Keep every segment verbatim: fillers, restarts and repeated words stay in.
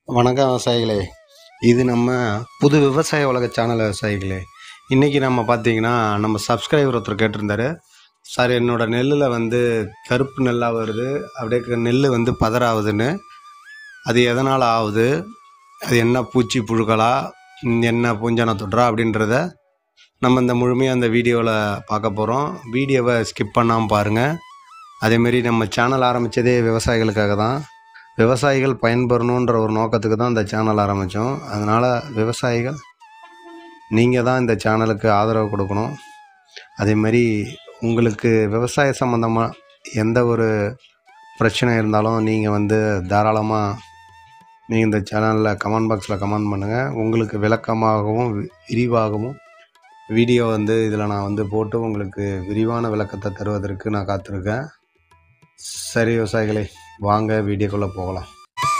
வணக்கம் விவசாயிகளே. இது நம்ம புது விவசாய உலக சேனல் விவசாயிகளே. இன்றைக்கி நம்ம பார்த்திங்கன்னா நம்ம சப்ஸ்கிரைபர் ஒருத்தர் கேட்டிருந்தார், சார் என்னோடய நெல்லில் வந்து கருப்பு நெல்லாக வருது, அப்படியே நெல் வந்து பதறாகுதுன்னு, அது எதனால் ஆகுது, அது என்ன பூச்சி புழுக்களா என்ன பூஞ்சான தொற்றா அப்படின்றத நம்ம இந்த முழுமையாக அந்த வீடியோவில் பார்க்க போகிறோம். வீடியோவை ஸ்கிப் பண்ணாமல் பாருங்கள். அதேமாரி நம்ம சேனல் ஆரம்பித்ததே விவசாயிகளுக்காக தான், விவசாயிகள் பயன்பெறணுன்ற ஒரு நோக்கத்துக்கு தான் இந்த சேனல் ஆரம்பித்தோம். அதனால் விவசாயிகள் நீங்கள் தான் இந்த சேனலுக்கு ஆதரவு கொடுக்கணும். அதேமாரி உங்களுக்கு விவசாய சம்மந்தமாக எந்த ஒரு பிரச்சனை இருந்தாலும் நீங்கள் வந்து தாராளமாக நீங்கள் இந்த சேனலில் கமெண்ட் பாக்ஸில் கமெண்ட் பண்ணுங்கள். உங்களுக்கு விளக்கமாகவும் விரிவாகவும் வீடியோ வந்து இதில் நான் வந்து போட்டு உங்களுக்கு விரிவான விளக்கத்தை தருவதற்கு நான் காத்திருக்கேன். சரி விவசாயிகளே, வாங்க வீடியோக்குள்ளே போகலாம்.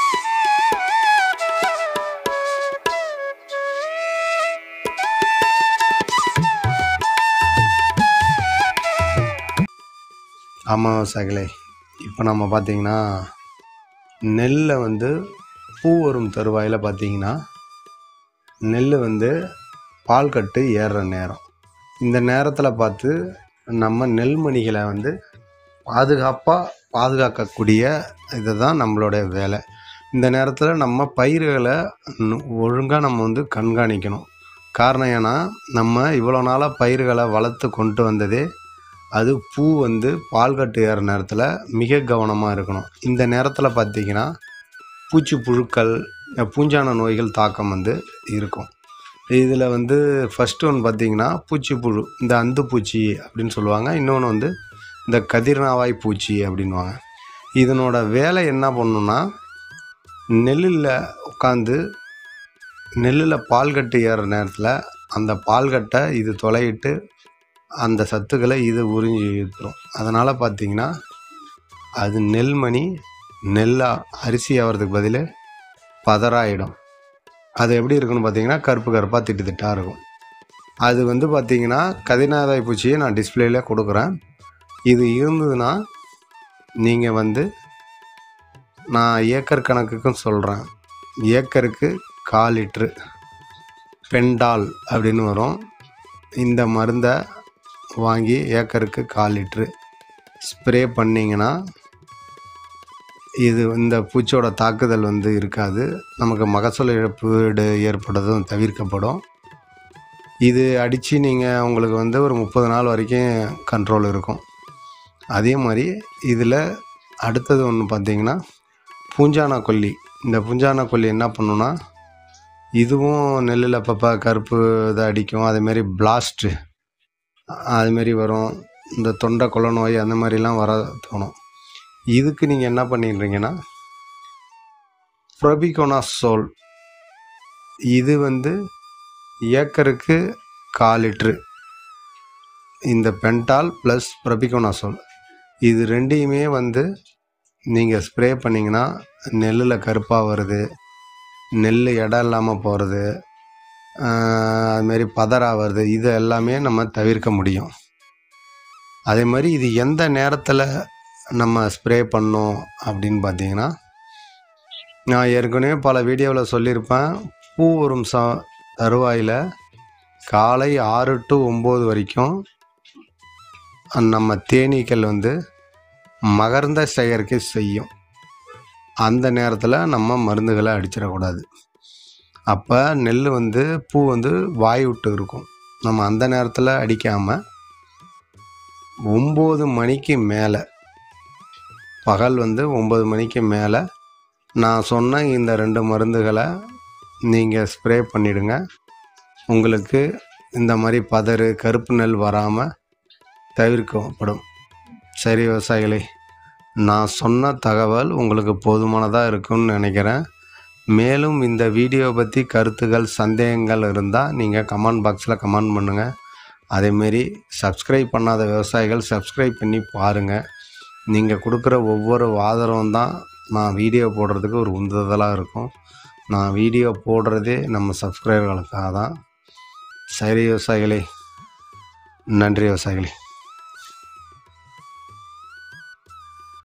ஆமாம் விவசாயிகளே, இப்போ நம்ம பார்த்திங்கன்னா நெல்லை வந்து பூ வரும் தருவாயில் பார்த்திங்கன்னா நெல் வந்து பால் கட்டு ஏறுற நேரம். இந்த நேரத்தில் பார்த்து நம்ம நெல்மணிகளை வந்து பாதுகாப்பாக பாதுகாக்கக்கூடிய இது தான் நம்மளுடைய வேலை. இந்த நேரத்தில் நம்ம பயிர்களை ஒழுங்காக நம்ம வந்து கண்காணிக்கணும். காரணம் ஏன்னா நம்ம இவ்வளோ நாளாக பயிர்களை வளர்த்து கொண்டு வந்ததே அது பூ வந்து பால் கட்டு ஏற நேரத்தில் மிக கவனமாக இருக்கணும். இந்த நேரத்தில் பார்த்திங்கன்னா பூச்சி புழுக்கள் பூஞ்சான நோய்கள் தாக்கம் வந்து இருக்கும். இதில் வந்து ஃபஸ்ட்டு ஒன்று பார்த்திங்கன்னா பூச்சி புழு, இந்த அந்து பூச்சி அப்படின்னு சொல்லுவாங்க. இன்னொன்று வந்து இந்த கதிர்நாவாய் பூச்சி அப்படின்வாங்க. இதனோட வேலை என்ன பண்ணுன்னா, நெல்லில் உட்காந்து நெல்லில் பால்கட்டு ஏறுற நேரத்தில் அந்த பால்கட்டை இது தொலையிட்டு அந்த சத்துக்களை இது உறிஞ்சி இழுத்துரும். அதனால் பார்த்திங்கன்னா அது நெல்மணி நெல்லாக அரிசி ஆகிறதுக்கு பதில் பதறாயிடும். அது எப்படி இருக்குன்னு பார்த்திங்கன்னா கருப்பு கருப்பாக திட்டு திட்டாக இருக்கும். அது வந்து பார்த்திங்கன்னா கதிர்நாவாய் பூச்சியை நான் டிஸ்பிளேல கொடுக்குறேன். இது இருந்ததுன்னா நீங்கள் வந்து நான் ஏக்கர் கணக்குக்கும் சொல்கிறேன், ஏக்கருக்கு கால் லிட்ரு பெண்டால் அப்படின்னு வரும். இந்த மருந்தை வாங்கி ஏக்கருக்கு கால் லிட்ரு ஸ்ப்ரே பண்ணிங்கன்னா இது இந்த பூச்சியோட தாக்குதல் வந்து இருக்காது. நமக்கு மகசூல் இழப்பீடு ஏற்படுறதும் தவிர்க்கப்படும். இது அடித்து நீங்கள் உங்களுக்கு வந்து ஒரு முப்பது நாள் வரைக்கும் கண்ட்ரோல் இருக்கும். அதே மாதிரி இதில் அடுத்தது ஒன்று பார்த்திங்கன்னா பூஞ்சான கொல்லி. இந்த பூஞ்சான கொல்லி என்ன பண்ணுன்னா, இதுவும் நெல்லில் அப்பப்போ கருப்பு இதை அடிக்கும். அதேமாரி பிளாஸ்ட்டு அதுமாரி வரும். இந்த தொண்டை கொலை நோய் அந்த மாதிரிலாம் வர தோணும். இதுக்கு நீங்கள் என்ன பண்ணிடுறீங்கன்னா ப்ரோபிகோனாசோல், இது வந்து ஏக்கருக்கு கால் லிட்ரு இந்த பென்டால் ப்ளஸ் ப்ரோபிகோனாசோல் இது ரெண்டையுமே வந்து நீங்கள் ஸ்ப்ரே பண்ணிங்கன்னா நெல்லில் கருப்பாக வருது, நெல் இடம் இல்லாமல் போகிறது, அதுமாரி பதறா வருது, இது எல்லாமே நம்ம தவிர்க்க முடியும். அதே மாதிரி இது எந்த நேரத்தில் நம்ம ஸ்ப்ரே பண்ணோம் அப்படின்னு பார்த்திங்கன்னா, நான் ஏற்கனவே பல வீடியோவில் சொல்லியிருப்பேன், பூ வரும் ச தருவாயில் காலை ஆறு டு ஒம்பது வரைக்கும் நம்ம தேனீக்கள் வந்து மகரந்த செயற்கை செய்யும். அந்த நேரத்தில் நம்ம மருந்துகளை அடிச்சிடக்கூடாது. அப்போ நெல் வந்து பூ வந்து வாய் விட்டு இருக்கும். நம்ம அந்த நேரத்தில் அடிக்காமல் ஒம்பது மணிக்கு மேலே, பகல் வந்து ஒம்பது மணிக்கு மேலே நான் சொன்ன இந்த ரெண்டு மருந்துகளை நீங்கள் ஸ்ப்ரே பண்ணிவிடுங்க. உங்களுக்கு இந்த மாதிரி பதறு கருப்பு நெல் வராமல் தவிர்க்கப்படும். சரி விவசாயிகளே, நான் சொன்ன தகவல் உங்களுக்கு போதுமானதாக இருக்குன்னு நினைக்கிறேன். மேலும் இந்த வீடியோ பற்றி கருத்துக்கள் சந்தேகங்கள் இருந்தால் நீங்கள் கமெண்ட் பாக்ஸில் கமெண்ட் பண்ணுங்கள். அதேமாரி சப்ஸ்கிரைப் பண்ணாத விவசாயிகள் சப்ஸ்கிரைப் பண்ணி பாருங்கள். நீங்கள் கொடுக்குற ஒவ்வொரு ஆதரவும் தான் நான் வீடியோ போடுறதுக்கு ஒரு உந்துதலாக இருக்கும். நான் வீடியோ போடுறதே நம்ம சப்ஸ்கிரைபர்களுக்காக தான். சரி விவசாயிகளே, நன்றி விவசாயிகளே.